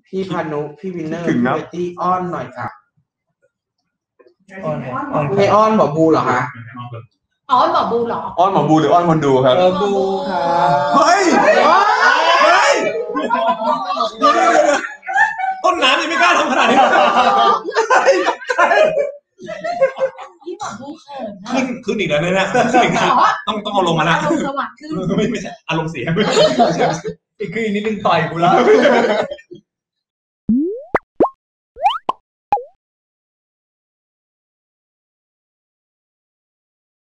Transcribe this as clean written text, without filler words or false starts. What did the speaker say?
พี่พานุพี่วินเนอร์พี่เบตตี้อ้อนหน่อยค่ะให้อ้อนบอกบูเหรอคะอ้อนหมอบูเหรออ้อนหมอบูหรืออ้อนคนดูครับบูค่ะเฮ้ยต้นน้ำยังไม่กล้าทำขนาดนี้พี่หมอบูเขินขึ้นอีกแล้วเนี่ยต้องเอาลงมาละอารมณ์สวัสดิ์ขึ้นไม่ใช่อารมณ์เสียอีกนิดนึงต่อยกูแล้ว